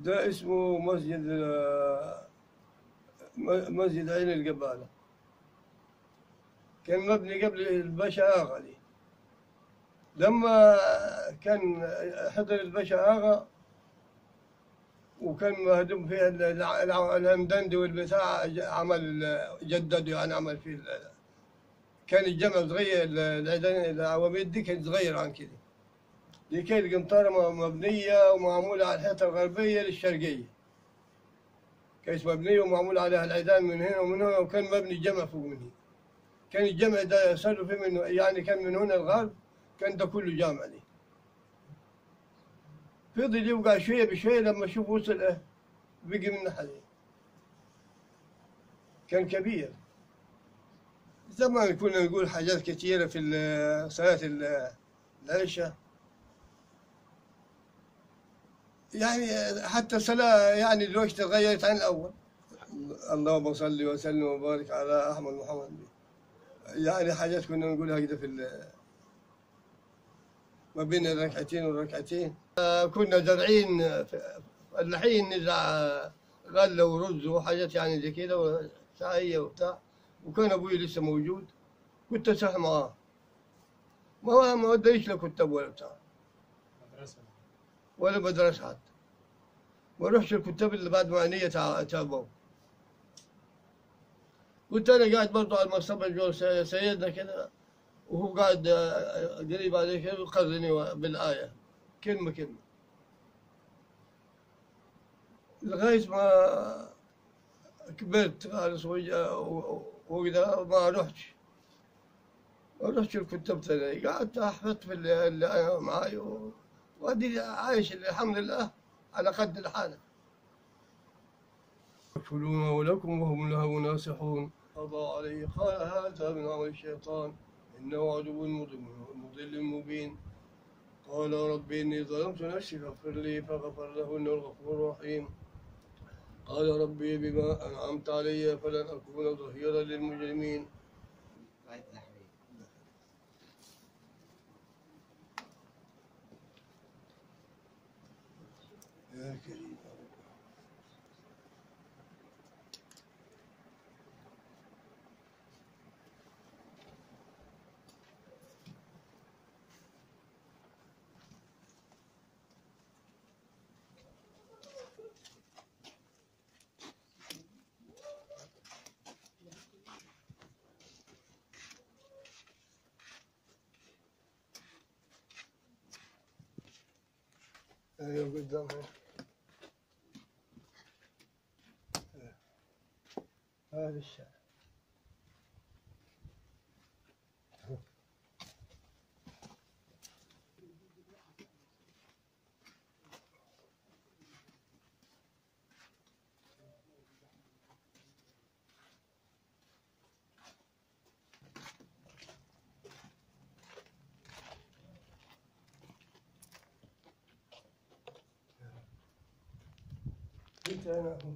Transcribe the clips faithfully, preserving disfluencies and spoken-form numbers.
ده اسمه مسجد مسجد عين القبالة، كان مبني قبل الباشا آغا دي. لما كان حضر الباشا آغا وكان مهدوم فيها الهمدندي والبتاع، عمل جدد يعني، عمل فيه كان الجامع صغير، العواميد دي كانت صغيرة عن كده. دي كانت القنطرة مبنية ومعمولة على الحيطة الغربية للشرقية، كانت مبنية ومعمول عليها العيدان من هنا ومن هنا، وكان مبني الجامع فوق من هنا. كان الجامع ده صاروا فيه منه يعني، كان من هنا الغرب كان ده كله جامع دي. فضل يوقع شوية بشوية، لما شوف وصل اه بقي من ناحية، كان كبير. زمان كنا نقول حاجات كثيرة في صلاة العشاء، يعني حتى الصلاة يعني الوقت تغيرت عن الأول. اللهم صل وسلم وبارك على أحمد محمد، يعني حاجات كنا نقولها كده في ما بين الركعتين والركعتين. كنا زارعين فلاحين، نزرع غلة ورز وحاجات يعني زي كده وشعية وبتاع، وكان أبوي لسه موجود، كنت أسرح معاه. ما ما وديش له كتاب ولا بتاع ولا مدرسة حتى، ما اروحش الكتاب اللي بعد ما عينيا تعبوا. كنت انا قاعد برضه على المصطبة جوا سيدنا كده، وهو قاعد قريب عليه كده، وقرني بالآية كلمة كلمة لغاية ما كبرت خالص وكذا. ما رحتش ما رحتش الكتاب تاني، قعدت أحفظ في اللي معاي، وأدي عايش الحمد لله على قد الحالة. يكفلون ولكم وهم له ناصحون، قضى عليه قال هذا من عمل الشيطان إنه عدو مضل مبين. قال رب إني ظلمت نفسي فاغفر لي، فغفر له إنه الغفور الرحيم. قال ربي بما أنعمت علي فلن أكون ظهيرا للمجرمين. يا كريم. ايوه قدامها هذا الشارع. انت انا هو.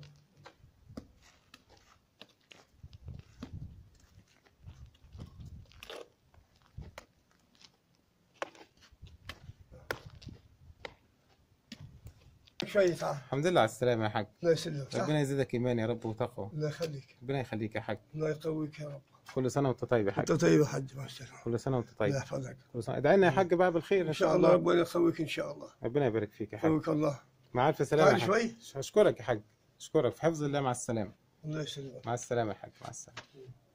شوي تعال. الحمد لله على السلامة يا حاج. الله يسلمك. ربنا يزيدك إيمان يا رب وتقوى. الله يخليك. ربنا يخليك يا حاج. الله يقويك يا رب. كل سنة وأنت طيب يا حاج. أنت طيب يا حاج، مع السلامة. كل سنة وأنت طيب. الله يحفظك. كل سنة ادعي لنا يا حاج بقى بالخير إن شاء الله. ربنا يقويك إن شاء الله. ربنا يبارك فيك يا حاج. يقويك الله. مع ألف سلامة يا حاج. شوي. أشكرك يا حاج. أشكرك في حفظ الله. مع السلامة. الله يسلمك. مع السلامة يا حاج. مع السلامة.